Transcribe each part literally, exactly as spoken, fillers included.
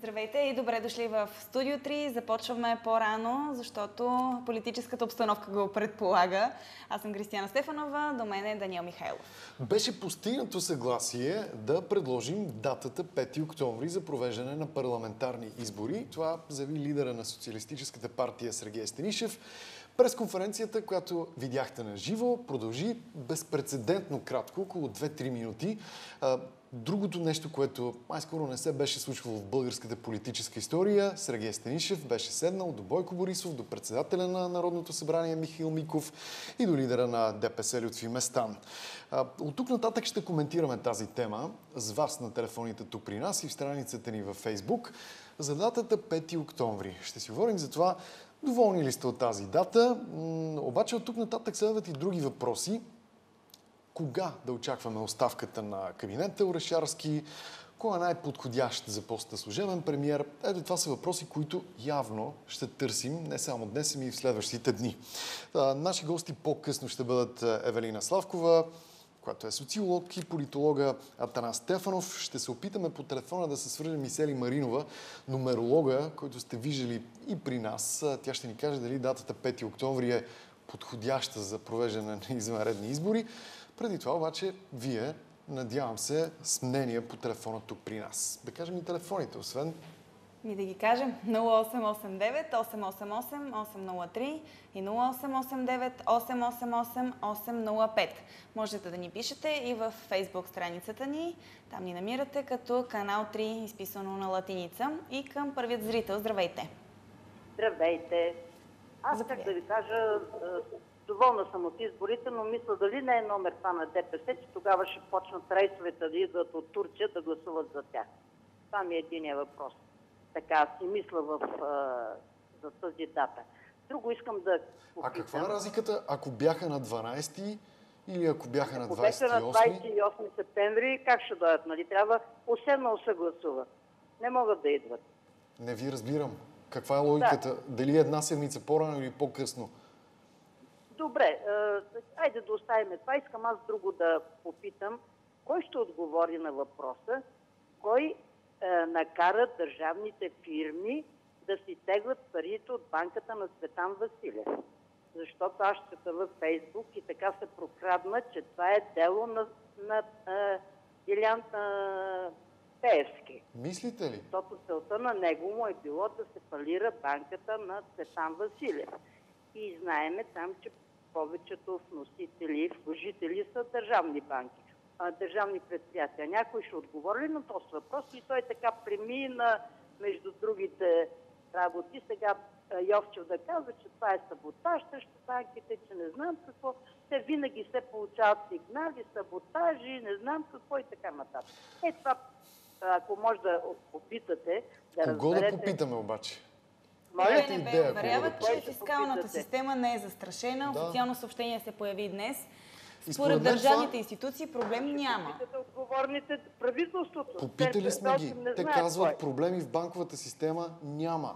Здравейте и добре дошли в Студио три. Започваме по-рано, защото политическата обстановка го предполага. Аз съм Кристияна Стефанова, до мен е Даниел Михайлов. Беше постигнато съгласие да предложим датата пети октомври за провеждане на парламентарни избори. Това заяви лидера на Социалистическата партия Сергей Станишев. Пресконференцията, която видяхте на живо, продължи безпрецедентно кратко, около две-три минути. Другото нещо, което май-скоро не се беше случвало в българската политическа история, Сергей Станишев беше седнал до Бойко Борисов, до председателя на Народното събрание Михаил Миков и до лидера на ДПС Лютви Местан. От тук нататък ще коментираме тази тема с вас на телефоните тук при нас и в страницата ни във Фейсбук за датата пети октомври. Ще си говорим за това, доволни ли сте от тази дата, обаче от тук нататък следват и други въпроси. Кога да очакваме оставката на кабинета Орешарски? Кой е най-подходящ за поста служебен премиер? Ето, това са въпроси, които явно ще търсим не само днес, ами и в следващите дни. Наши гости по-късно ще бъдат Евелина Славкова, която е социолог, и политолога Атанас Стефанов. Ще се опитаме по телефона да се свържем и с Ели Маринова, нумеролога, който сте виждали и при нас. Тя ще ни каже дали датата пети октомври е подходяща за провеждане на извънредни избори. Преди това обаче вие, надявам се, с мнения по телефона тук при нас. Да кажем и телефоните, освен... И да ги кажем нула осем осем девет осем осем осем осем нула три и нула осем осем девет осем осем осем осем нула пет. Можете да ни пишете и в Фейсбук страницата ни. Там ни намирате като канал три, изписано на латиница. И към първият зрител. Здравейте! Здравейте! Аз как да ви кажа... Доволна съм от изборите, но мисля дали не е номер това на ДПС, че тогава ще почнат рейсовете да идват от Турция да гласуват за тях. Това ми е единия въпрос. Така си мисля в, а, за тази дата. Друго искам да попитам. А каква е разликата, ако бяха на дванайсети или ако бяха на двайсет и осми? Ако бяха на двайсет и осми септември, как ще дойдат? Нали? Трябва уседнал се гласува. Не могат да идват. Не ви разбирам. Каква е логиката? Да. Дали една седмица по-рано или по-късно? Добре, айде да оставим това. Искам аз друго да попитам. Кой ще отговори на въпроса? Кой е, накара държавните фирми да си теглят парите от банката на Цветан Василев? Защото аз чета във Фейсбук и така се прокрадна, че това е дело на, на е, Илян е, Пеевски. Мислите ли? Защото целта на него му е било да се фалира банката на Цветан Василев. И знаеме там, че повечето вносители, вложители са държавни банки, държавни предприятия. Някой ще отговори ли на този въпрос и той така премина между другите работи. Сега Йовчев да казва, че това е саботаж срещу банките, че не знам какво. Те винаги се получават сигнали, саботажи, не знам какво и така нататък. Е това, ако може да попитате, да Кого разберете... да попитаме обаче? БНБ уверява, че фискалната система не е застрашена. Да. Официално съобщение се появи днес. И Според според държавните това... институции проблем няма. Попитате отговорните правителството. Попитали сме ги. Те казват, кой. проблеми в банковата система няма.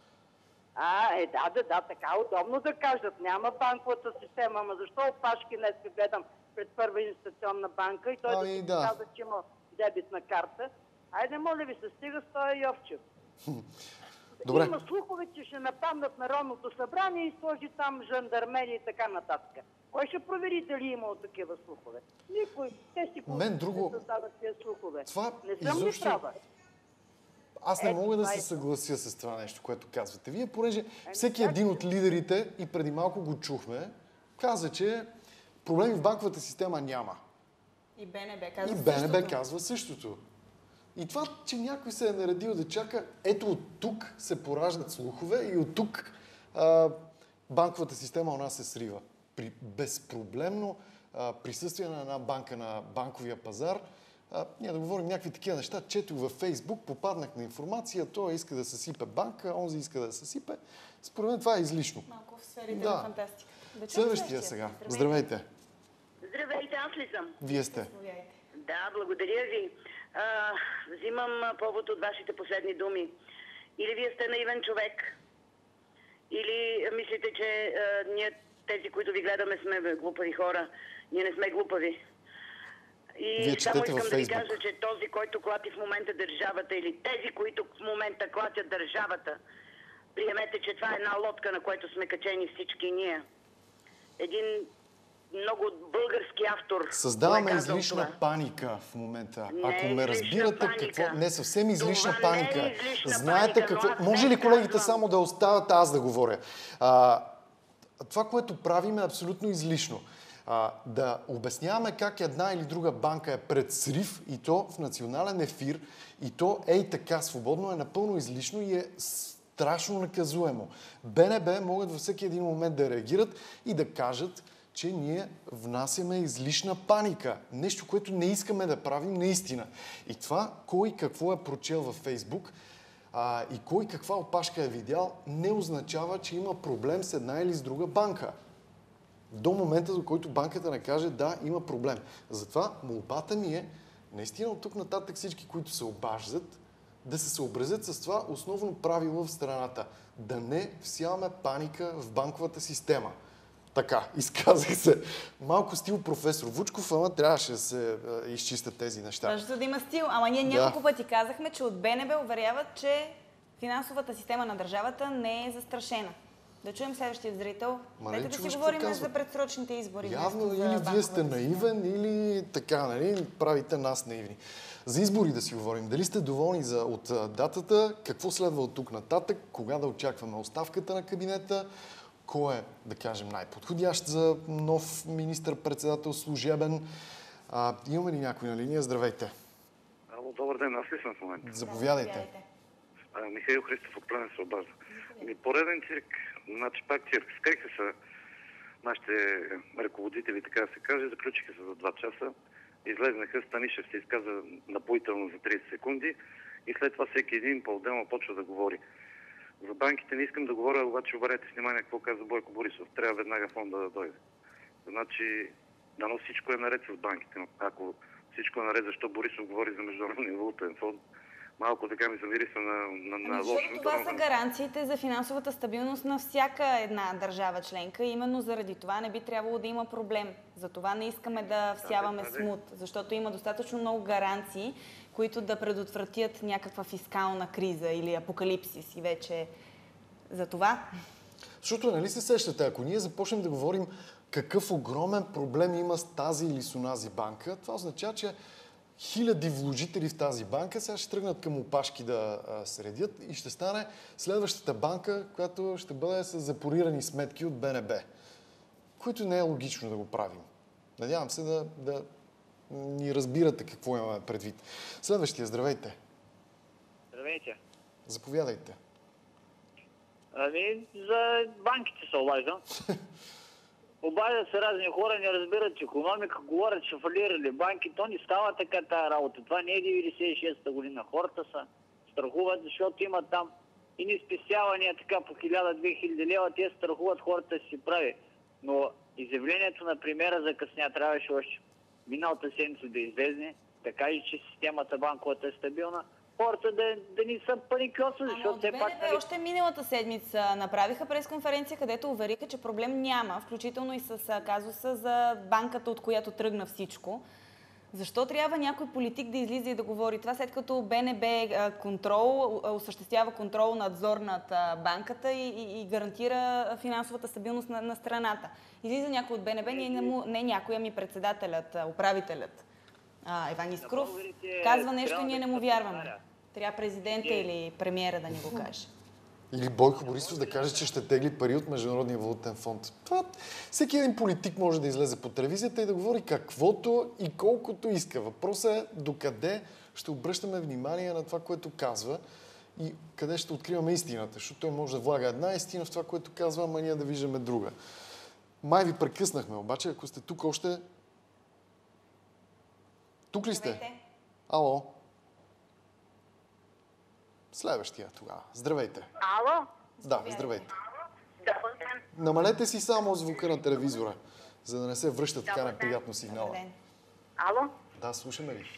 А, е, да, да, да, така удобно да кажат. Няма банковата система, ама защо опашки днес гледам пред Първа инвестиционна банка и той ами, да, да. каза, че има дебитна карта. Айде, моля ви се, стига с този Йовчев. Добре. Има слухове, че ще нападнат Народното събрание и сложи там жандармери и така нататък. Кой ще провери дали имало такива слухове? Никой. Те си го Мен друго... създават тези слухове. Това не съм изобщо... ли права? Аз не Е, мога да това се е... съглася с това нещо, което казвате вие, понеже Ами, всеки как? един от лидерите, и преди малко го чухме, каза, че проблеми в банковата система няма. И БНБ казва И БНБ същото. казва същото. И това, че някой се е наредил да чака, ето от тук се пораждат слухове и от тук а, банковата система у нас се срива. При безпроблемно а, присъствие на една банка на банковия пазар, а, ние да говорим някакви такива неща, чето във Фейсбук, попаднах на информация, той иска да съсипе банка, онзи иска да съсипе. Според мен това е излишно. Малко в сферите Да. на фантастика. Да Следващия сега. Здравейте. Здравейте, аз ли съм? Вие сте. Да, благодаря ви. А, взимам повод от вашите последни думи. Или вие сте наивен човек, или мислите, че а, ние, тези, които ви гледаме, сме глупави хора. Ние не сме глупави. И Вие само четете във искам да ви Фейсбук. кажа, че този, който клати в момента държавата или тези, които в момента клатят държавата, приемете, че това е една лодка, на която сме качени всички ние. Един много български автор. Създаваме го е казал излишна това. паника в момента. Не Ако е ме излишна разбирате, паника. какво... Не, съвсем излишна Това не е паника. излишна Знаете паника, какво... но аз Може не ли колегите казвам. само да остават аз да говоря? А, това, което правим е абсолютно излишно. А, да обясняваме как една или друга банка е пред срив и то в национален ефир и то ей така свободно е напълно излишно и е страшно наказуемо. БНБ могат във всеки един момент да реагират и да кажат, че ние внасяме излишна паника. Нещо, което не искаме да правим наистина. И това, кой какво е прочел във Фейсбук а, и кой каква опашка е видял, не означава, че има проблем с една или с друга банка. До момента, до който банката не каже да, има проблем. Затова молбата ми е, наистина от тук нататък всички, които се обаждат, да се съобразят с това основно правило в страната. Да не всяваме паника в банковата система. Така, изказах се. Малко стил професор Вучков, ама трябваше да се а, изчистят тези неща. Важно да има стил. Ама ние Да. няколко пъти казахме, че от БНБ уверяват, че финансовата система на държавата не е застрашена. Да чуем следващия зрител. Ма Дайте не да си чуваш говорим какво за казват. предсрочните избори. Явно вместо за или вие сте банковата система. наивен, или така, нали, правите нас наивни. За избори да си говорим. Дали сте доволни за, от а, датата? Какво следва от тук нататък? Кога да очакваме оставката на кабинета? Кой е, да кажем, най-подходящ за нов министър-председател служебен? А, имаме ли някой на линия? Здравейте. Ало, добър ден, аз ли съм в момента? Заповядайте. А, Михаил Христов от Плевен се обажда. Ми, пореден цирк, значи пак цирк. Скриха се нашите ръководители, така да се каже, заключиха се за два часа. Излезнаха, Станишев се изказа напоително за трийсет секунди и след това всеки един по-отделно почва да говори. За банките не искам да говоря, обаче обърнете внимание какво каза Бойко Борисов. Трябва веднага фонда да дойде. Значи, дано всичко е наред с банките. Но ако всичко е наред, защо Борисов говори за Международния валутен фонд? Малко така ми замириса на, на, на Ами, лошо. защото това са гаранциите за финансовата стабилност на всяка една държава членка. Именно заради това не би трябвало да има проблем. Затова не искаме да всяваме да, да. смут, защото има достатъчно много гаранции, които да предотвратят някаква фискална криза или апокалипсис. И вече за това. Защото, нали се сещате, ако ние започнем да говорим какъв огромен проблем има с тази или с онази банка, това означава, че хиляди вложители в тази банка сега ще тръгнат към опашки да а, средят и ще стане следващата банка, която ще бъде с запорирани сметки от БНБ, които не е логично да го правим. Надявам се да, да ни разбирате какво имаме предвид. Следващия, здравейте. Здравейте. Заповядайте. Ами, за банките се обаждам. Обаждат се разни хора, не разбират икономика, говорят, че фалирали банки. То не става така тая работа. Това не е деветдесет и шеста година. Хората са страхуват, защото имат там и ни спестявания така по хиляда-две хиляди лева. Те страхуват хората си прави. Но изявлението на премиера закъсня. Трябваше още миналата седмица да излезне, да каже, че системата банковата е стабилна. Хората да, да ни са паникьоса, защото все пак... БНБ още миналата седмица направиха пресконференция, където увериха, че проблем няма, включително и с казуса за банката, от която тръгна всичко. Защо трябва някой политик да излиза и да говори това, след като БНБ контрол, осъществява контрол, надзор над банката и, и, и гарантира финансовата стабилност на, на страната? Излиза някой от БНБ, не, не, не някой, ами председателят, управителят. А, Иван Искров казва нещо и ние не му вярваме. Трябва президента или премиера да ни го каже. Или Бойко Борисов да каже, че ще тегли пари от Международния валутен фонд. Това, всеки един политик може да излезе по телевизията и да говори каквото и колкото иска. Въпросът е докъде ще обръщаме внимание на това, което казва и къде ще откриваме истината. Защото той може да влага една истина в това, което казва, ама ние да виждаме друга. Май ви прекъснахме, обаче ако сте тук още... Тук ли сте? Здравейте. Ало? Следващия тогава. Здравейте. Ало? Да, здравейте. Добър ден. Намалете си само звука на телевизора, за да не се връща така Добър неприятно Добър сигнала. ден. Ало? Да, слушаме ви.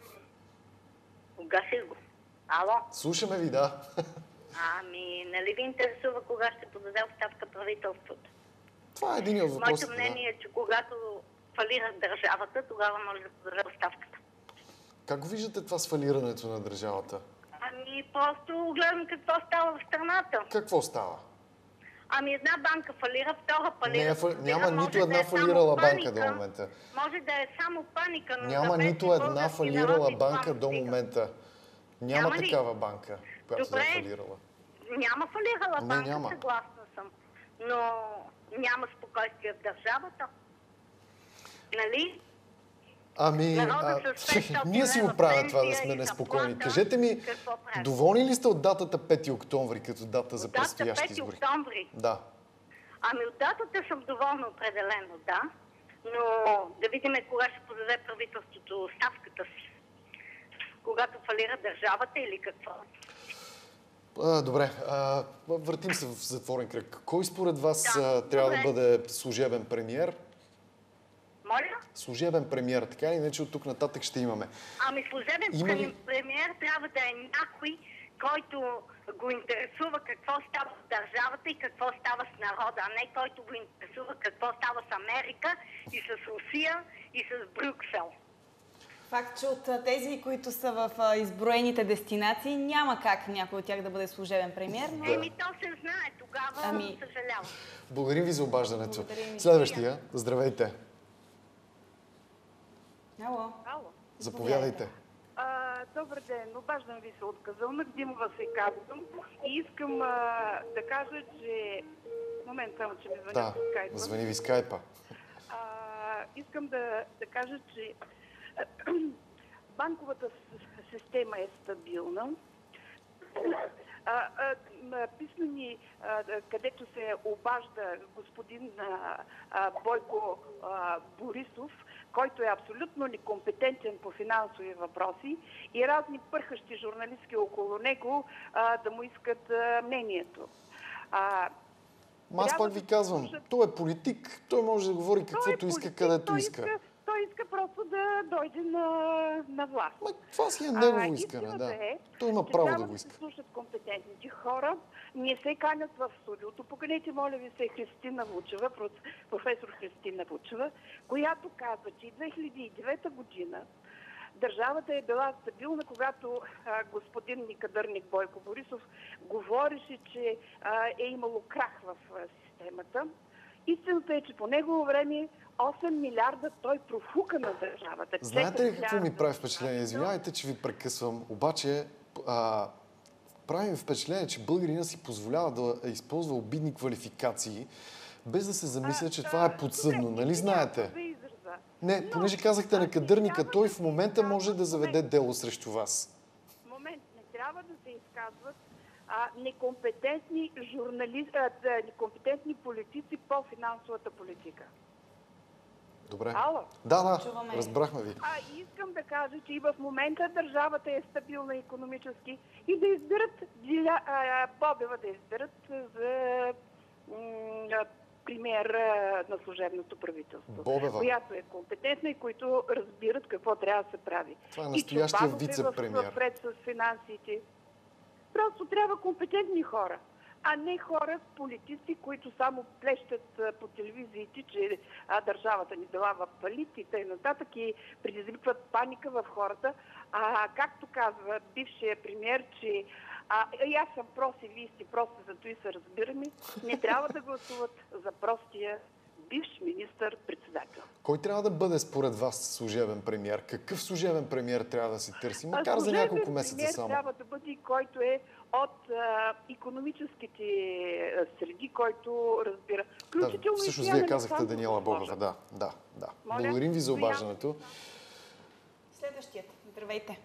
Угаси го. Ало? Слушаме ви, да. Ами, нали ви интересува кога ще подаде оставка правителството? Това е един от въпросите. Моето мнение е, че когато фалира държавата, тогава може да подаде оставката. Как го виждате това свалирането на държавата? Ами просто гледам какво става в страната. Какво става? Ами една банка фалира, втора фалира. Не, фал... Няма може нито да една е само фалирала банка паника, до момента. Може да е само паника, но Няма за нито една български фалирала народ и банка това до стига. момента. Няма, Няма ли? такава банка, която да е Добре. фалирала. Няма фалирала Не, банка, няма. съгласна съм. Но няма спокойствие в държавата. Нали? Ами, Народът а, с петстотин ние си го лева правим това да пенсия сме и неспокойни. заплата, Кажете ми, какво правим? доволни ли сте от датата пети октомври като дата за Дата предстоящи пети избори? октомври. Да. Ами от датата съм доволна определено, да. Но да видим кога ще подаде правителството оставката си. Когато фалира държавата или какво? А, добре, а, въртим се в затворен кръг. Кой според вас Да, а, трябва добре. да бъде служебен премиер? Моля? Служебен премиер, така или иначе от тук нататък ще имаме. Ами служебен Има ли- премиер трябва да е някой, който го интересува какво става с държавата и какво става с народа, а не който го интересува какво става с Америка и с Русия и с Брюксел. Факт, че от а, тези, които са в а, изброените дестинации, няма как някой от тях да бъде служебен премиер, но... Да. Еми то се знае, тогава Ами- съжалявам. Благодарим ви за обаждането. Благодарим ви. Следващия, здравейте. Ало. Ало. Заповядайте. А, добър ден, обаждам ви се от Казълнак, Димова се казвам и искам а, да кажа, че... Момент, само че ми звъня Да, по скайпа. звъни ви скайпа. А, искам да, да кажа, че банковата с- система е стабилна. А, а, м, писмени, а, да- където се обажда господин а, а, Бойко а, Борисов, който е абсолютно некомпетентен по финансови въпроси и разни пърхащи журналистки около него а, да му искат а, мнението. А, Ма аз трябва пак да ви казвам, слушат- той е политик, той може да говори той каквото е иска, политик, където той иска. Той иска просто да дойде на, на власт. Ма това си е А, негово искане, истината да. е, Той има че право трябва да го да иска. се слушат компетентните хора. Не се канят в студиото. Поканете, моля ви се, Христина Вучева, проф- професор Христина Вучева, която казва, че и две хиляди и девета година държавата е била стабилна, когато а, господин Никадърник Бойко Борисов говореше, че а, е имало крах в а, системата. Истината е, че по негово време осем милиарда той профука на държавата. Знаете ли четири какво ми милиарда прави впечатление? на Извинявайте, че ви прекъсвам, обаче а, прави ми впечатление, че българина си позволява да използва обидни квалификации, без да се замисля, че А, това е да, подсъдно. добре, Нали извинявам знаете? се за израза. Не, Но, понеже казахте на а, кадърника, трябва той да в се момента може да изказват- заведе момент, дело срещу вас. Момент, не трябва да се изказват а, некомпетентни журналисти, а, да, некомпетентни политици по финансовата политика. Добре. Ало? Да, да, Чуваме. разбрахме ви. А искам да кажа, че и в момента държавата е стабилна икономически и да изберат Диля, а, Бобева да изберат за м, премиер а, на служебното правителство. Бобева. Която е компетентна и които разбират какво трябва да се прави. Това е И настоящия Чобанов е вице-премиер. в, в ред с финансите. Просто трябва компетентни хора, а не хора, политици, които само плещат а, по телевизиите, че а, държавата ни била в фалит и т.н. и предизвикват паника в хората. А както казва бившия премиер, че а, и аз съм прос и вие сте просто, зато и се разбираме, не трябва да гласуват за простия бивш министър-председател. Кой трябва да бъде според вас служебен премиер? Какъв служебен премиер трябва да се търси? А Макар за служебен няколко месеца премиер само. трябва да бъде, който е от а, икономическите а, среди, който разбира. Да, Включително и всъщност Стояна вие казахте Александрова, Даниела Бобева. може. Да, да, да. Моля? Благодарим ви за Стояна. обаждането. Следващият. Здравейте.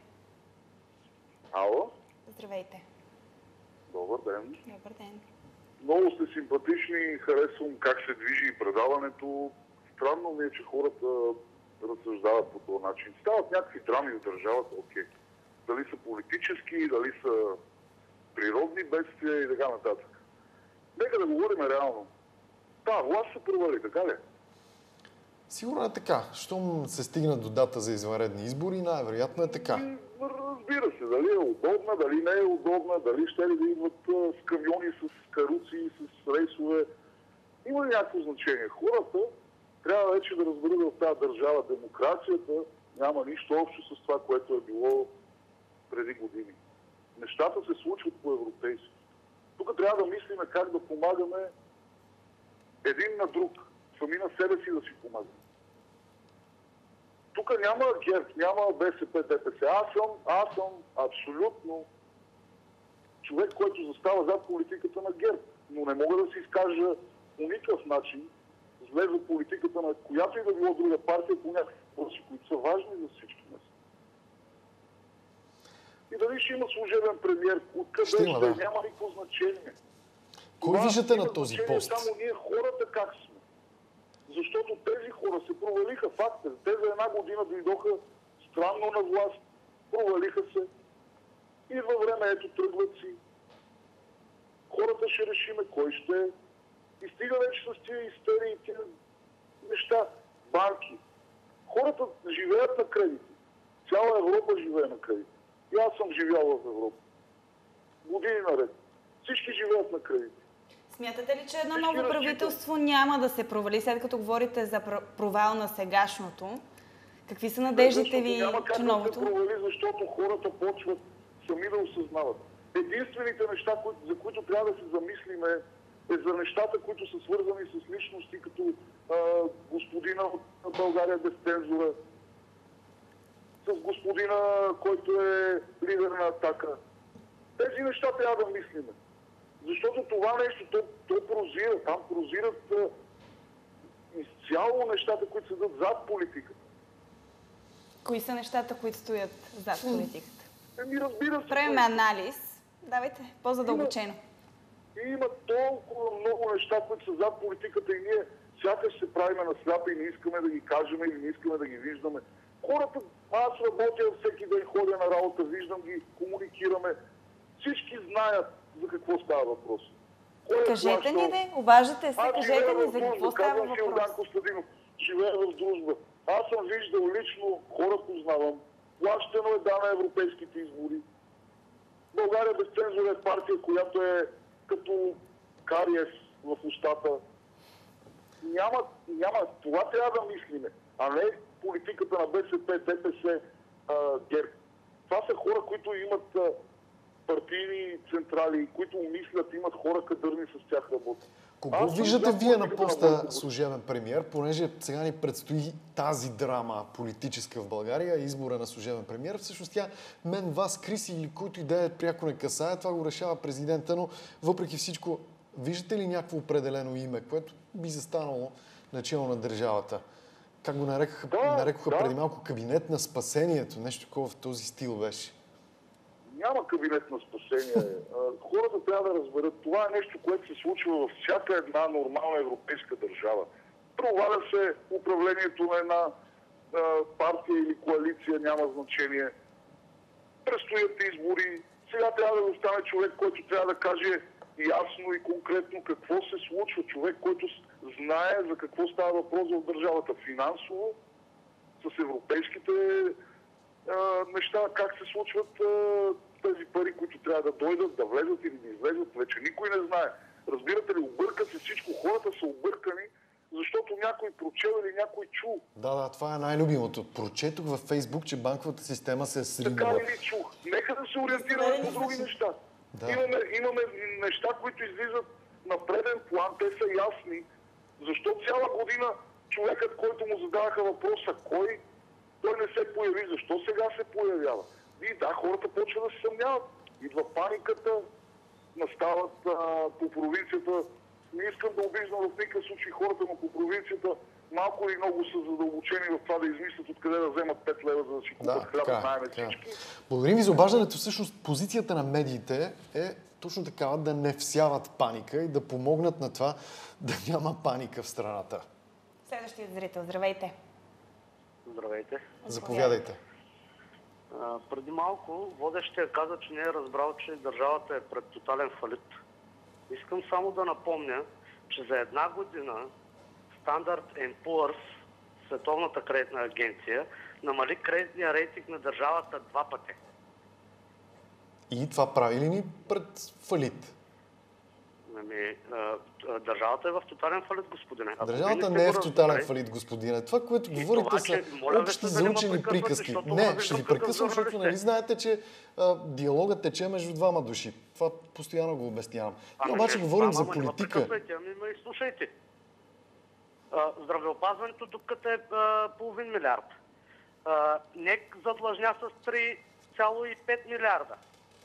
Ало, Здравейте. добър ден. Добър ден. Много сте симпатични, харесвам как се движи и предаването. Странно ми е, че хората разсъждават по този начин. Стават някакви драми в държавата, окей. Дали са политически, дали са природни бедствия и така нататък. Нека да говорим реално. Да, власт се провали, така ли? Сигурно е така. Щом се стигна до дата за извънредни избори, най-вероятно е така. И, разбира се, дали е удобна, дали не е удобна, дали ще ли да идват а, с камиони, с каруци, с рейсове. Има ли някакво значение? Хората трябва вече да разберат в тази държава демокрацията няма нищо общо с това, което е било преди години. Нещата се случват по-европейски. Тук трябва да мислим как да помагаме един на друг, сами на себе си да си помагаме. Тук няма ГЕРБ, няма БСП, ДПС. Аз съм, аз съм абсолютно човек, който застава зад политиката на ГЕРБ. Но не мога да се изкажа по никакъв начин зле за политиката на която и да било друга партия по някакви въпроси, които са важни за всички нас. И дали ще има служебен премиер, откъде ще, има, да. няма никакво значение. Кой Това виждате на има този значение пост? Само ние хората как сме. Защото тези хора се провалиха, факт е. Те за една година дойдоха странно на власт, провалиха се. И във време ето тръгват си. Хората ще решиме кой ще е. И стига вече с тия истерии и тия неща. Банки. Хората живеят на кредити. Цяла Европа живее на кредити. И аз съм живял в Европа. Години наред. Всички живеят на кредити. Смятате ли, че едно Всички ново разчитат. правителство няма да се провали, след като говорите за пр- провал на сегашното? Какви са надеждите ви, Няма как че да се новото? провали, защото хората почват сами да осъзнават. Единствените неща, които, за които трябва да се замислим е, е за нещата, които са свързани с личности, като а, господина от България без цензура, с господина, който е лидер на Атака. Тези неща трябва да мислиме. Защото това нещо, то, то прозира. Там прозират а, изцяло нещата, които седат зад политиката. Кои са нещата, които стоят зад политиката? Еми, разбира се. Правим анализ. Давайте, по-задълбочено. И има толкова много неща, които са зад политиката и ние сякаш се правиме на сляпа и не искаме да ги кажем или не искаме да ги виждаме. Хората, аз работя всеки ден, ходя на работа, виждам ги, комуникираме. Всички знаят за какво става въпрос. Кой е Кажете плащал? ни, де, обаждате се, Аз кажете живея ни в за какво дружба, става казвам си въпрос. Йордан Костадинов. Живея в дружба. Аз съм виждал лично, хора познавам. Плащано е да на европейските избори. България без цензура е партия, която е като кариес в устата. Няма, няма. Това трябва да мислиме, а не политиката на БСП, ДПС, а, ГЕРБ. Това са хора, които имат а, партийни централи, които мислят, имат хора кадърни с тях работят. Кого Аз съм виждате за вие на политиката поста Бойко. служебен премиер, понеже сега ни предстои тази драма политическа в България, избора на служебен премиер. Всъщност тя мен, вас, Криси или който и да е пряко не касае, това го решава президента, но въпреки всичко, виждате ли някакво определено име, което би застанало начало на държавата? Как го нарекоха, Да, нарекоха да. преди малко кабинет на спасението, нещо такова в този стил беше. Няма кабинет на спасение. А, Хората трябва да разберат. Това е нещо, което се случва във всяка една нормална европейска държава. Проваля се управлението на една а, партия или коалиция, няма значение. Предстоят избори. Сега трябва да остане човек, който трябва да каже ясно и конкретно какво се случва. Човек, който с- знае за какво става въпрос в държавата финансово, с европейските а, неща, как се случват а, тези пари, които трябва да дойдат, да влезат или да излезат. Вече никой не знае. Разбирате ли, обърка се всичко. Хората са объркани, защото някой прочел или някой чул. Да, да, това е най-любимото. Прочетох във Фейсбук, че банковата система се е Така сринала. или чух. Нека да се ориентираме по други неща. Да. Имаме, имаме неща, които излизат на преден план, те са ясни. Защо цяла година човекът, който му задаваха въпроса кой, той не се появи, защо сега се появява? И да, хората почват да се съмняват. Идва паниката, настават а, по провинцията. Не искам да обиждам в никакъв случай хората, но по провинцията малко или много са задълбочени в това да измислят откъде да вземат пет лева, за да си купат Да, хляб, така, знаем така. всички. Благодарим ви за обаждането. Всъщност позицията на медиите е точно такава да не всяват паника и да помогнат на това да няма паника в страната. Следващият зрител, здравейте. Здравейте. Заповядайте. А, преди малко водещия каза, че не е разбрал, че държавата е пред тотален фалит. Искам само да напомня, че за една година Standard енд Poor's, Световната кредитна агенция, намали кредитния рейтинг на държавата два пъти. И това прави ли ни пред фалит? Ами, а, а, държавата е в тотален фалит, господине. Ако Държавата вие не е сте в го тотален разбрали- фалит, господине. Това, което И говорите, това, са че, моля ви общи се, да не ме заучени прекъсвате, приказки. защото Не, виждам ще ви какъв прекъсвам, защото журналист нали е. знаете, че а, диалогът тече между двама души. Това постоянно го обяснявам. Ние Ами обаче не, говорим ама, за ама не ме политика. прекъсвайте, ами ме изслушайте. А, здравеопазването докато е а, половин милиард. А, НЕК задлъжня с три цяло и пет милиарда.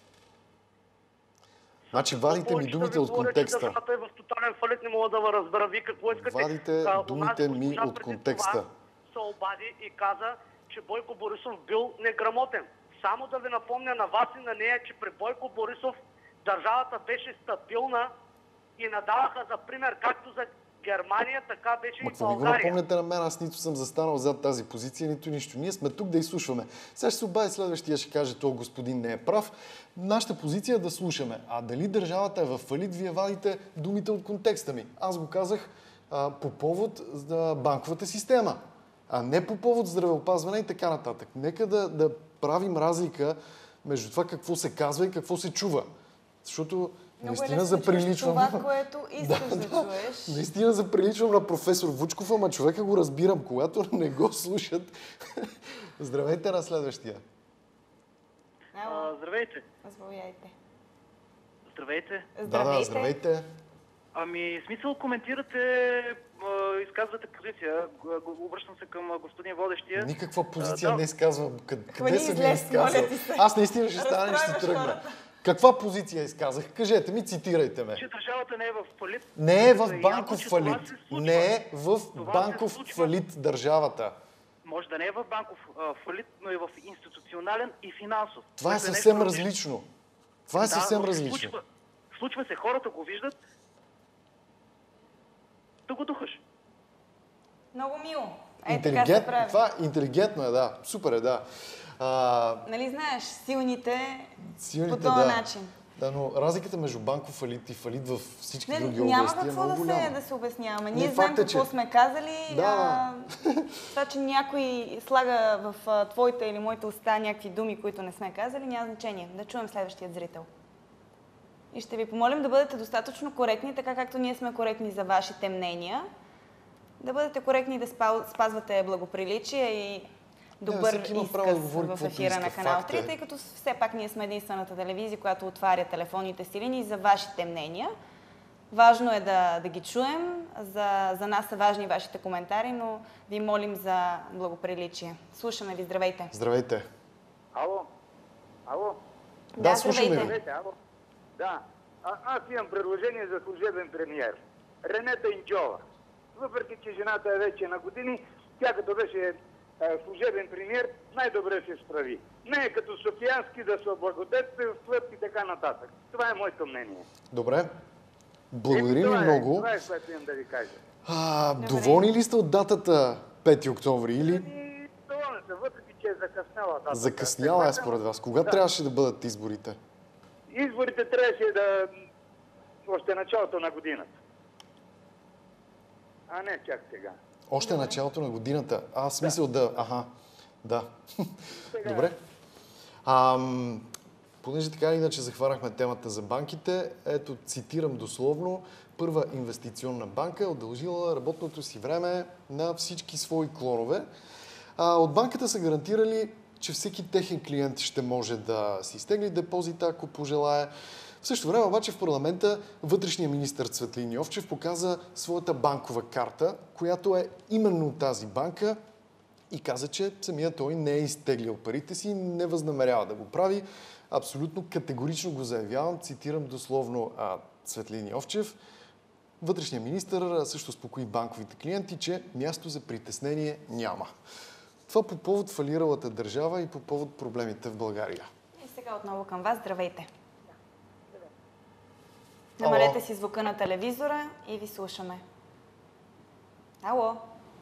Значи вадите ми Повече да думите ви от говоря, че контекста. Държавата е в тотален фалит, не мога да ви разбера. Вие какво искате? Вадите А, думите онази ми госпожа от преди контекста. това се обади и каза, че Бойко Борисов бил неграмотен. Само да ви напомня на вас и на нея, че при Бойко Борисов държавата беше стабилна и надаваха за пример както за Германия, така беше Ма и какво ви го България. напомняте на мен? Аз нито съм застанал зад тази позиция, нито нищо. Ние сме тук да изслушваме. Сега ще се обади следващия, ще каже, то господин не е прав. Нашата позиция е да слушаме. А дали държавата е в фалит, вие вадите думите от контекста ми. Аз го казах а, по повод за банковата система, а не по повод здравеопазване и така нататък. Нека да, да правим разлика между това какво се казва и какво се чува. Защото Много е наистина лесно да чуеш заприличвам. това, което искаш да, чуеш. Наистина заприличвам на професор Вучков, ама човека го разбирам. Когато не го слушат... Здравейте на следващия. Ало, Здравейте. заповядайте. Здравейте. Да, да, здравейте. Ами, смисъл коментирате, а, изказвате позиция. Г- г- Обръщам се към а, господин водещия. Никаква позиция А, да. не изказвам. Къде, къде ни съм я излез, моля изказал? ти се. Аз наистина ще стана и ще Разстройваш тръгна. хората. Каква позиция изказах? Кажете ми, цитирайте ме. Че държавата не е в фалит. Не е в Явно, банков че това фалит. се случва. Не е в Това се банков случва. фалит държавата. Може да не е в банков а, фалит, но и в институционален и финансов. Това е което съвсем нещо различно. Това е Да, съвсем но се различно. Случва, случва се, хората го виждат. Да го духаш. Много мило. Е, така се Интелигент... прави. Това интелигентно е, да. Супер е, да. А, Нали знаеш, силните, силните, по този да. начин. Да, но разликата между банков фалит и фалит в всички Не, други няма области е какво много да голяма. се, да се обясняваме. Не, Ние факт знаем е, какво че- сме казали. Да. А, това, че някой слага в а, твоите или моите уста някакви думи, които не сме казали, няма значение. Да чуем следващия зрител. И ще ви помолим да бъдете достатъчно коректни, така както ние сме коректни за вашите мнения. Да бъдете коректни и да спал- спазвате благоприличие и добър всеки има право да изказ говори в каквото ефира иска. на Канал Факт е. три, тъй като все пак ние сме единствената телевизия, която отваря телефонните си линии за вашите мнения. Важно е да, да ги чуем. За, за нас са важни вашите коментари, но ви молим за благоприличие. Слушаме ви. Здравейте. Здравейте. Ало? Ало? Да, слушаме ви. Здравейте, ало? Да. А, аз имам предложение за служебен премиер. Ренета Инджова. Въпреки, че жената е вече на години, тя като беше е, служебен премиер, най-добре се справи. Не е като Софиянски да се облагодетелства в плът и така нататък. Това е моето мнение. Добре. Благодарим Еми, ви това е- много. Това е, което имам да ви кажа. А, доволни ли сте от датата пети октомври или И доволен съм, въпреки, че е закъсняла дата. закъсняла е според вас? Кога Да. трябваше да бъдат изборите? Изборите трябваше да... още началото на годината. А не чак сега. Още началото на годината. А, смисъл да... Аха, да. Добре. Ам, понеже така или иначе захванахме темата за банките, ето цитирам дословно, първа инвестиционна банка е удължила работното си време на всички свои клонове. А, от банката са гарантирали, че всеки техен клиент ще може да си изтегли депозита, ако пожелае. В същото време обаче в парламента вътрешният министър Цветлин Йовчев показа своята банкова карта, която е именно тази банка и каза, че самият той не е изтеглил парите си, не възнамерява да го прави. Абсолютно категорично го заявявам, цитирам дословно а, Цветлин Йовчев. Вътрешният министър също успокои банковите клиенти, че място за притеснение няма. Това по повод фалиралата държава и по повод проблемите в България. И сега отново към вас. Здравейте. Намалете Ало. си звука на телевизора и ви слушаме. Ало.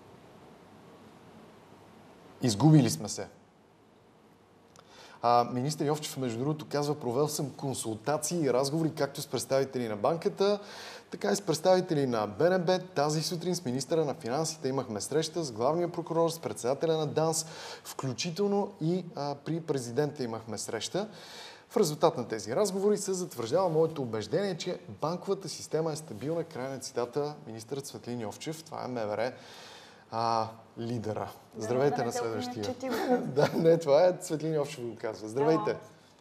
Изгубили сме се. А, министър Йовчев, между другото, казва, провел съм консултации и разговори както с представители на банката, така и с представители на Б Н Б. Тази сутрин с министъра на финансите имахме среща с главния прокурор, с председателя на ДАНС, включително и а, при президента имахме среща. В резултат на тези разговори се затвърждава моето убеждение, че банковата система е стабилна. Край на цитата министърът Цветлин Йовчев. Това е МВР а, лидера. Здравейте да, на следващия. Да, не, това е Цветлин Йовчев го казва. Здравейте.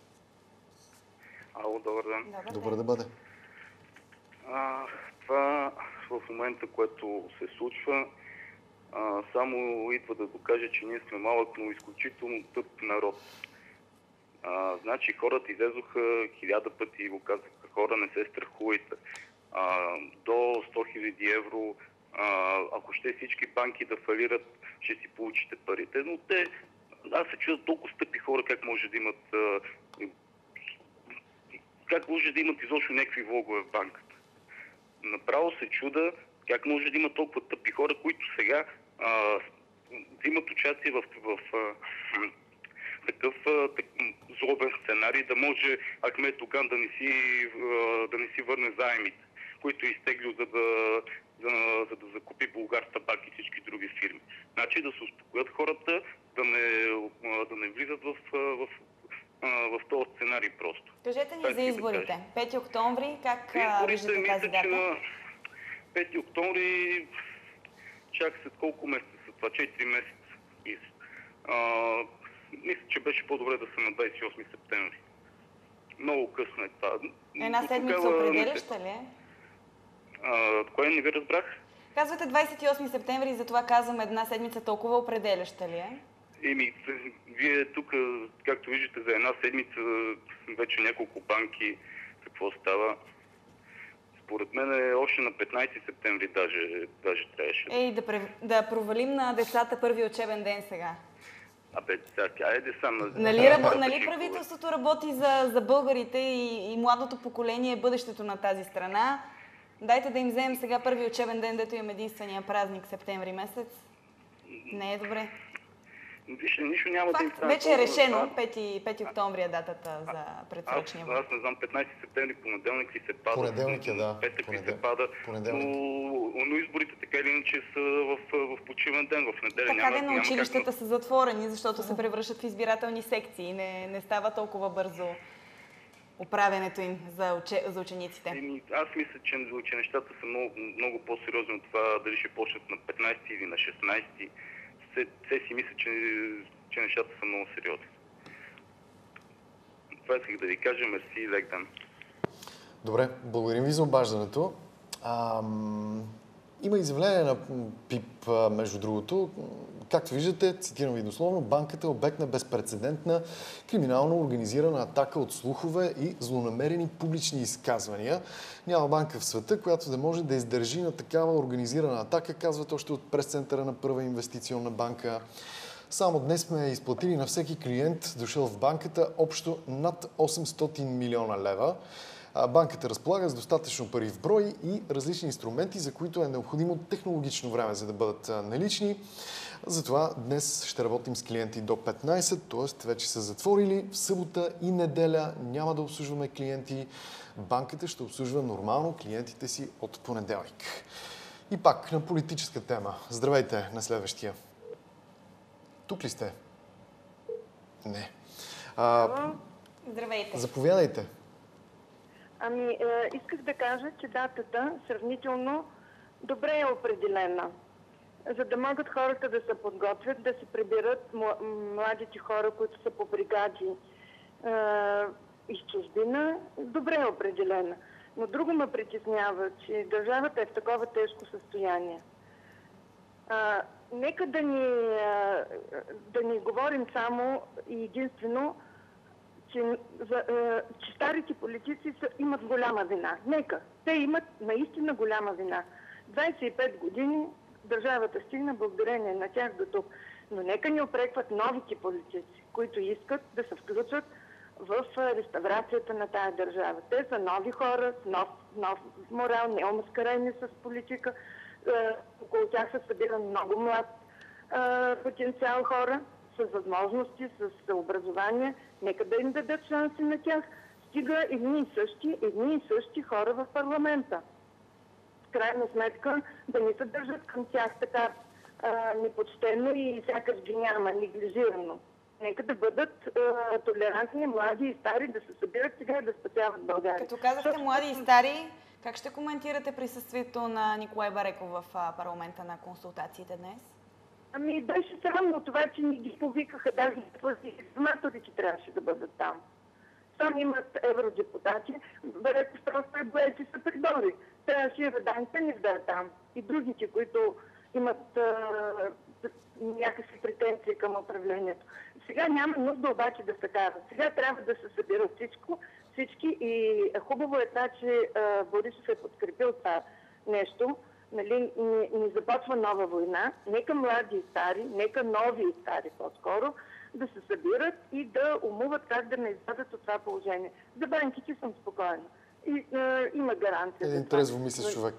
Ало, добър ден. Добър, добър да бъде. А, това в момента, което се случва, а, само идва да докаже, че ние сме малък, но изключително тъп народ. А, значи хората излезоха хиляда пъти и го казаха, хора, не се страхувайте. А, до сто хиляди евро, а, ако ще всички банки да фалират, ще си получите парите. Но те, аз се чудя толкова стъпи хора, как може да имат а, как може да имат изобщо някакви влогове в банката. Направо се чуда как може да има толкова тъпи хора, които сега а, взимат участие в, в, в а, такъв а, так, злобен сценарий, да може Ахмед Доган да не си, а, да не си върне заемите, които е изтеглил, за да, за, за да закупи Булгартабак и всички други фирми. Значи да се успокоят хората, да не, да не влизат в, в, в този сценарий просто. Кажете ни за изборите. пети октомври, как виждате тази дата? пети октомври, чак след колко месеца са това? четири месеца. А, мисля, че беше по-добре да са на двадесет и осми септември. Много късно е това. Една седмица определяща ли е? А, кое не ви разбрах? Казвате двадесет и осми септември и затова казвам една седмица толкова определяща ли е? Еми, вие тук, както виждате, за една седмица вече няколко банки, какво става? Според мен е още на петнадесети септември даже, даже трябваше. Ей, да, прев... да провалим на децата първи учебен ден сега. Абе, сега, айде сам на... Нали, раб... нали правителството работи за, за българите и, и младото поколение е бъдещето на тази страна? Дайте да им вземем сега първи учебен ден, дето им единствения празник септември месец. Не е добре. Вижте, нищо няма Факт, да им стане. вече е решено. пети октомври е датата за предсрочния вод. Аз, аз не знам, петнадесети септември, понеделник ли се пада. Понеделник е, да. Петък Понедел... ли се пада. Понеделник. Но, но изборите така или иначе са в, в почивен ден, в неделя. Така няма, де, на училищата как... са затворени, защото се превръщат в избирателни секции. Не, не става толкова бързо оправянето им за, уче, за учениците. Еми, аз мисля, че, че нещата са много, много по-сериозни от това дали ще почнат на петнадесети или на шестнадесети. Все, все си мисля, че, че нещата са много сериозни. Това исках да ви кажа. Мерси и лек ден. Добре, благодарим ви за обаждането. Ам... Има изявление на ПИП, между другото. Както виждате, цитирам ви дословно, банката е обект на безпрецедентна криминално организирана атака от слухове и злонамерени публични изказвания. Няма банка в света, която да може да издържи на такава организирана атака, казват още от пресцентъра на Първа инвестиционна банка. Само днес сме изплатили на всеки клиент, дошъл в банката, общо над осемстотин милиона лева. Банката разполага с достатъчно пари в брой и различни инструменти, за които е необходимо технологично време, за да бъдат налични. Затова днес ще работим с клиенти до петнадесет, т.е. вече са затворили. В събота и неделя няма да обслужваме клиенти. Банката ще обслужва нормално клиентите си от понеделник. И пак на политическа тема. Здравейте на следващия. Тук ли сте? Не. А, Здравейте. Заповядайте. Ами, е, исках да кажа, че датата сравнително добре е определена, за да могат хората да се подготвят, да се приберат младите хора, които са по бригади е, из чужбина. Добре е определена. Но друго ме притеснява, че държавата е в такова тежко състояние. А, нека да ни, а, да ни говорим само и единствено, че, за, а, че старите политици са, имат голяма вина. Нека. Те имат наистина голяма вина. двадесет и пет години държавата стигна благодарение на тях до тук. Но нека ни опрекват новите политици, които искат да се включат в реставрацията на тая държава. Те са нови хора, с нов, нов морал, не омаскарени с политика. Е, около тях се събира много млад е, потенциал хора, с възможности, с образование. Нека да им дадат шанси на тях. Стига едни и същи, едни и същи хора в парламента. В крайна сметка да не се държат към тях така е, непочтено и сякаш ги няма, неглижирано. Нека да бъдат а, толерантни, млади и стари, да се събират сега и да спасяват България. Като казахте млади и стари, как ще коментирате присъствието на Николай Бареков в а, парламента на консултациите днес? Ами беше срамно това, че ни ги повикаха, даже информаторите трябваше да бъдат там. Там имат евродепутати, Бареков просто е боец и се придори. Трябваше и Раданка ни да е там. И другите, които имат а, някакви претенции към управлението. Сега няма нужда обаче да се карат. Сега трябва да се събират всичко, всички и хубаво е това, че а, Борисов е подкрепил това нещо. Нали, не, не започва нова война. Нека млади и стари, нека нови и стари по-скоро, да се събират и да умуват как да не излязат от това положение. За банките съм спокойна. И, а, има гаранция. Един трезво мислещ човек.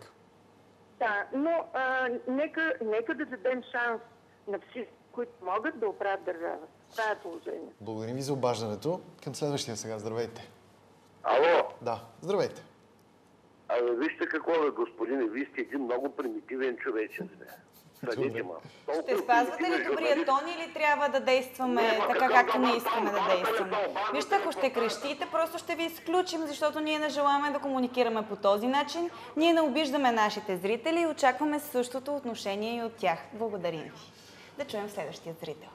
Да, но а, нека, нека да дадем шанс на всички, които могат да оправят държава. Това е положение. Благодарим ви за обаждането. Към следващия сега. Здравейте. Ало? Да, здравейте. Абе, вижте какво е, господине, вие сте един много примитивен човечен. Съдите ма. Ще спазвате ли добрия тон или трябва да действаме така, както ние искаме да действаме? Вижте, ако ще крещите, просто ще ви изключим, защото ние не желаем да комуникираме по този начин. Ние не обиждаме нашите зрители и очакваме същото отношение и от тях. Благодарим ви. Да чуем следващия зрител.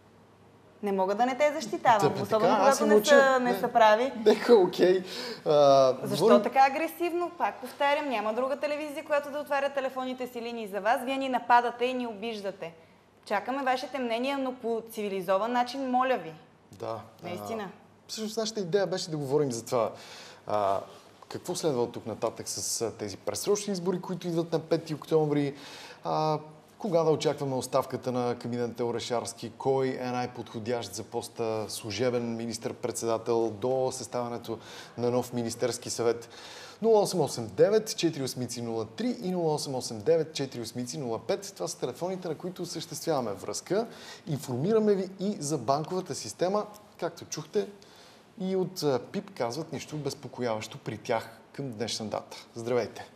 Не мога да не те защитавам, Тъпе, особено така, аз когато не уча... са, не не, са прави. Нека, окей. А, Защо говорим... така агресивно? Пак повтарям, няма друга телевизия, която да отваря телефонните си линии за вас. Вие ни нападате и ни обиждате. Чакаме вашите мнения, но по цивилизован начин, моля ви. Да. Наистина. А, всъщност нашата идея беше да говорим за това. А, какво следва от тук нататък с а, тези предсрочни избори, които идват на пети октомври? А, Кога да очакваме оставката на кабинета Орешарски? Кой е най-подходящ за поста служебен министър-председател до съставянето на нов министерски съвет? нула осем осем девет четири осем нула три и нула осем осем девет четири осем нула пет. Това са телефоните, на които осъществяваме връзка. Информираме ви и за банковата система. Както чухте, и от ПИП казват нищо безпокояващо при тях към днешна дата. Здравейте!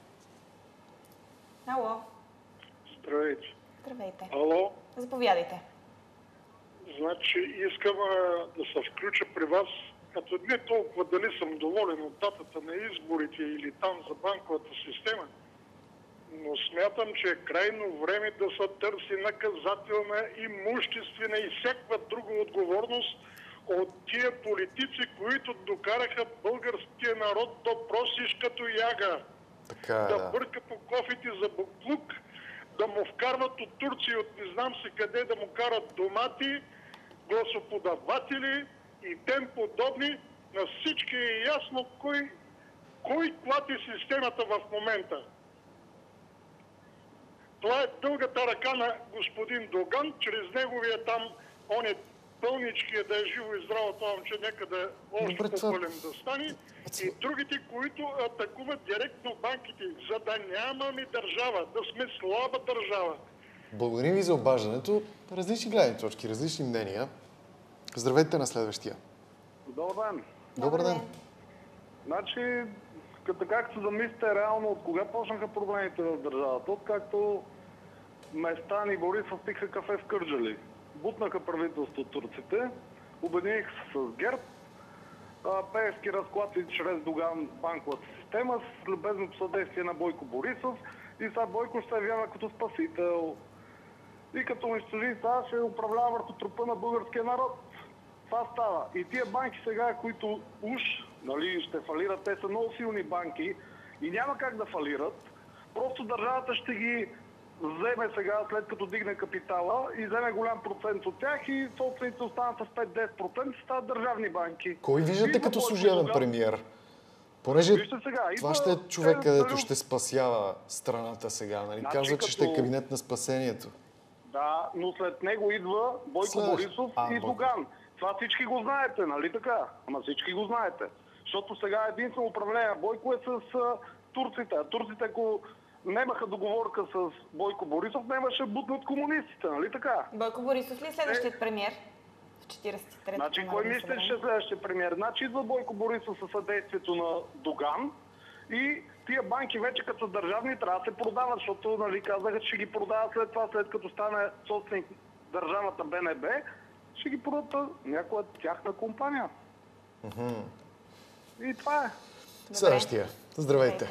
Ало! Здравейте. Здравейте. Ало? Заповядайте. Значи искам а, да се включа при вас, като не толкова дали съм доволен от датата на изборите или там за банковата система, но смятам, че е крайно време да се търси наказателна, имуществена и всякаква друга отговорност от тия политици, които докараха българския народ до просиш като яга. Така е, да, да бърка по кофите за буклук, да му вкарват от Турция, от не знам се къде, да му карат домати, гласоподаватели и тем подобни. На всички е ясно кой, кой клати системата в момента. Това е дългата ръка на господин Доган, чрез неговия там, он е пълничкия, да е живо и здраво това момче, нека да е още по-пълен да стане. И другите, които атакуват директно банките, за да нямаме държава, да сме слаба държава. Благодарим ви за обаждането. Различни гледни точки, различни мнения. Здравейте на следващия. Добър ден. Добър ден. Значи, като как се замислите реално, от кога почнаха проблемите в държавата? Откакто Местан и Борисов пиха кафе в Кърджали. Бутнаха правителство турците, обединиха се с ГЕРБ, Пеевски разклати чрез Доган банковата система с любезното съдействие на Бойко Борисов и сега Бойко ще се явява като спасител. И като унищожи това, ще управлява върху трупа на българския народ. Това става. И тия банки сега, които уж нали, ще фалират, те са много силни банки и няма как да фалират. Просто държавата ще ги вземе сега, след като дигне капитала и вземе голям процент от тях и собствените останат с пет-десет процента, стават държавни банки. Кой виждате като служебен премиер? Понеже сега, това ще е човек, където ще спасява страната сега. Нали? Значи, Казва, като... че ще е кабинет на спасението. Да, но след него идва Бойко След... Борисов а, и Бойко. Доган. Това всички го знаете, нали така? Ама всички го знаете. Защото сега единствено управление Бойко е с а, турците. А турците, ако нямаха договорка с Бойко Борисов, нямаше бутнат комунистите, нали така? Бойко Борисов ли е следващият премиер? В четиридесет и третото Значи, кой мислиш, че е следващия премиер? Значи идва Бойко Борисов със съдействието на Доган и тия банки вече като са държавни трябва да се продават, защото нали, казаха, че ще ги продават след това, след като стане собственик държавата Б Н Б, ще ги продадат някоя тяхна компания. Mm-hmm. И това е. Следващия. Здравейте.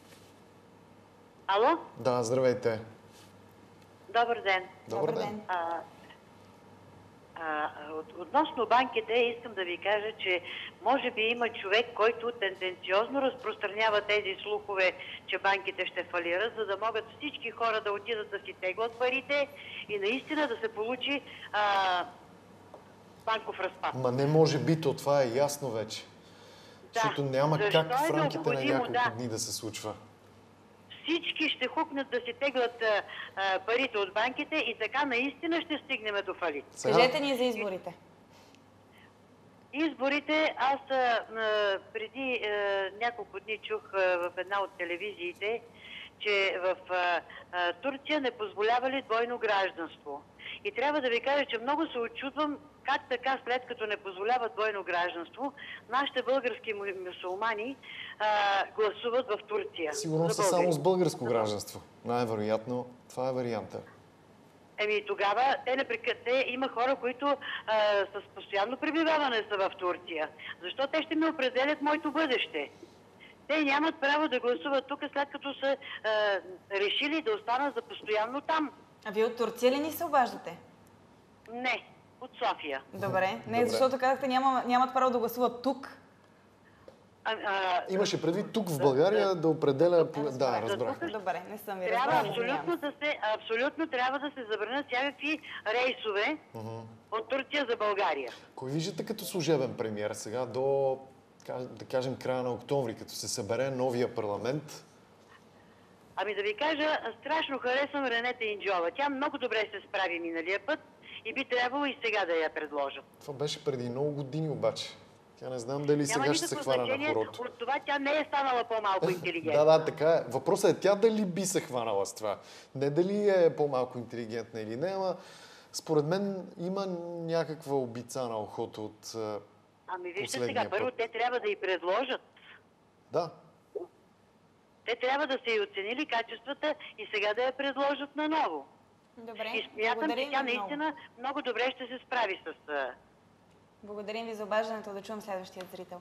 Ало? Да, здравейте. Добър ден. Добър ден. А, а, от, относно банките искам да ви кажа, че може би има човек, който тенденциозно разпространява тези слухове, че банките ще фалират, за да могат всички хора да отидат да си теглят парите и наистина да се получи а, банков разпад. Ма не може би, то това е ясно вече. Да. Защото няма Защо как в е рамките на няколко да. дни да се случва. Всички ще хукнат да си теглят а, а, парите от банките и така наистина ще стигнем до фалит. Кажете ни за изборите. Изборите, аз а, преди а, няколко дни чух а, в една от телевизиите, че в а, а, Турция не позволявали двойно гражданство. И трябва да ви кажа, че много се очудвам как така, след като не позволяват двойно гражданство, нашите български мюсюлмани гласуват в Турция. Сигурно са само с българско гражданство. Най-вероятно това е варианта. Еми тогава те, непрека... те има хора, които а, с постоянно пребиваване са в Турция. Защо те ще ми определят моето бъдеще? Те нямат право да гласуват тук, след като са а, решили да останат за постоянно там. А вие от Турция ли ни се обаждате? Не, от София. Добре. Не, Добре. защото казахте няма, нямат право да гласуват тук. А, а... Имаше предвид тук в България да определя... Да, разбрах. Добре, не съм ви Трябва разбрала. абсолютно, да се, абсолютно трябва да се забранят всякакви рейсове Uh-huh. от Турция за България. Кой виждате като служебен премиер сега до, да кажем, края на октомври, като се събере новия парламент? Ами да ви кажа, страшно харесвам Ренета Инджова. Тя много добре се справи миналия път и би трябвало и сега да я предложа. Това беше преди много години обаче. Тя не знам дали Няма сега ще се хвана на хорото. От това тя не е станала по-малко интелигентна. Да, да, така е. Въпросът е тя дали би се хванала с това. Не дали е по-малко интелигентна или не, ама според мен има някаква обица на ухото от Ами вижте последния сега, първо път. те трябва да й предложат. Да. Те трябва да се й оценили качествата и сега да я предложат наново. Добре, И смятам, че благодарим тя ви много. наистина много добре ще се справи с... а, Благодарим ви за обаждането. Да чуем следващия зрител.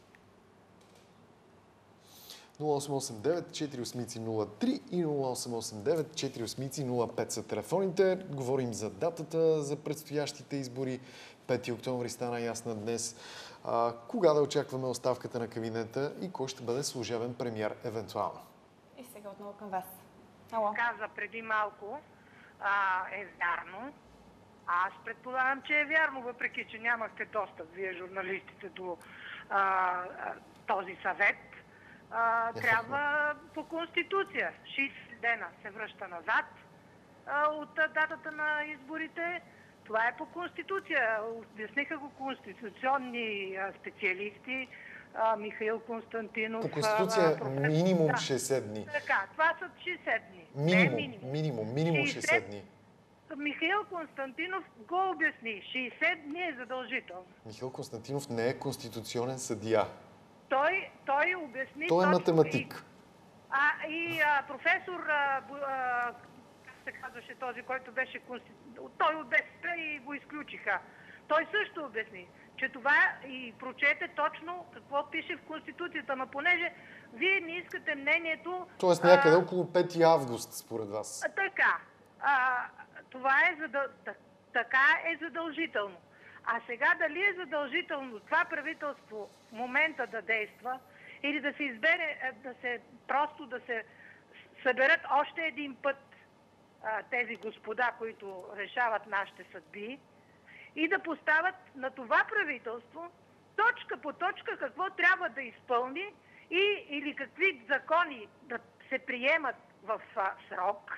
нула осем осем девет четири осем нула три и нула осем осем девет четири осем нула пет са телефоните. Говорим за датата за предстоящите избори. пети октомври стана ясна днес. А, кога да очакваме оставката на кабинета и кой ще бъде служебен премиер евентуално? И сега отново към вас. Ало. Каза преди малко, а, е вярно. Аз предполагам, че е вярно, въпреки че нямахте достъп, вие журналистите, до а, а, този съвет. А, трябва по Конституция. шейсет дена се връща назад а, от а, датата на изборите. Това е по Конституция. Обясниха го конституционни а, специалисти. А, Михаил Константинов. По Конституция а, минимум да. шейсет дни. Така, това са шейсет дни. Минимум, Не, минимум. минимум, минимум шейсет дни. Михаил Константинов го обясни. шейсет дни е задължително. Михаил Константинов не е конституционен съдия. Той, той обясни... Той е точно математик. И, а, и а, професор, а, бу- а, как се казваше този, който беше конститу... той от БСП и го изключиха. Той също обясни, че това и прочете точно какво пише в Конституцията, но понеже вие не искате мнението... Тоест някъде около пети август, според вас. А, така. А, това е, задъл... т- така е задължително. А сега дали е задължително това правителство в момента да действа или да се избере, да се просто да се съберат още един път а, тези господа, които решават нашите съдби и да поставят на това правителство точка по точка какво трябва да изпълни и, или какви закони да се приемат в а, срок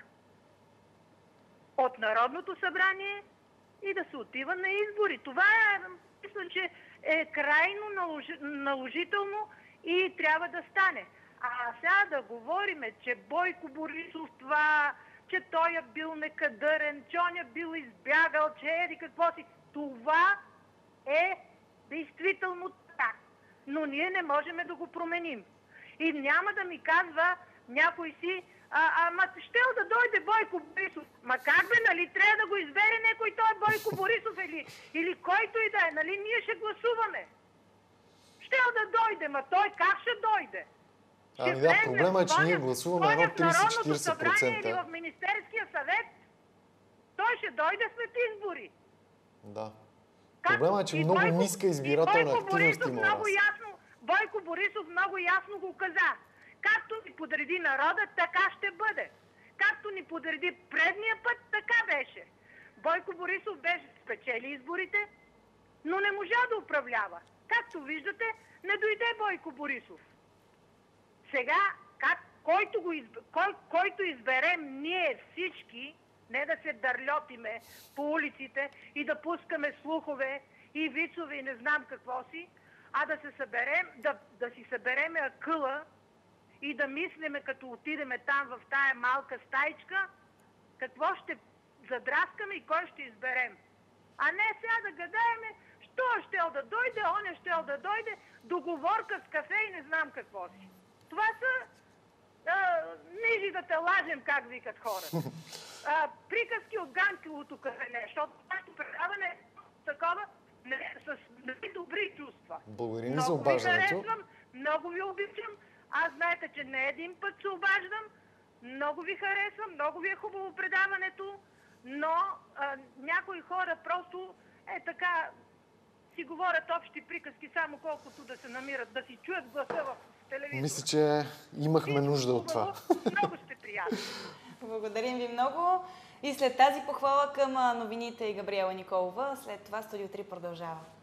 от Народното събрание и да се отива на избори. Това е, мисля, че е крайно наложи, наложително и трябва да стане. А сега да говориме, че Бойко Борисов това, че той е бил некадърен, че он е бил избягал, че еди какво си. Това е действително така. Но ние не можем да го променим. И няма да ми казва някой си, А, ама щел да дойде Бойко Борисов. Ма как бе, нали трябва да го избере някой той Бойко Борисов или, или който и да е, нали ние ще гласуваме. Щел да дойде, ма той как ще дойде? Ще ами да, проблема е, че ние гласуваме едно трийсет-четирийсет процента. Или в Министерския съвет, той ще дойде след избори. Да. Проблема е, че много Бойко, ниска избирателна активност има у нас. Ясно, Бойко Борисов много ясно го каза. Както ни подреди народа, така ще бъде. Както ни подреди предния път, така беше. Бойко Борисов беше спечели изборите, но не можа да управлява. Както виждате, не дойде Бойко Борисов. Сега, как, който, го изб... Кой, който изберем ние всички, не да се дърльотиме по улиците и да пускаме слухове и вицове и не знам какво си, а да се съберем, да, да си събереме акъла и да мислиме, като отидеме там в тая малка стаичка, какво ще задраскаме и кой ще изберем. А не сега да гадаеме, що щел да дойде, он е щел да дойде, договорка с кафе и не знам какво си. Това са а, нижи да те лажем, как викат хората. А, приказки от Ганкилото кафене, защото нашето предаване е такова не, с добри чувства. Благодарим за обаждането. Много ви харесвам, много ви обичам. Аз знаете, че не един път се обаждам. Много ви харесвам, много ви е хубаво предаването, но а, някои хора просто е така си говорят общи приказки, само колкото да се намират, да си чуят гласа в телевизора. Мисля, че имахме нужда от това. Много сте приятели. Благодарим ви много. И след тази похвала към новините и Габриела Николова, след това Студио три продължава.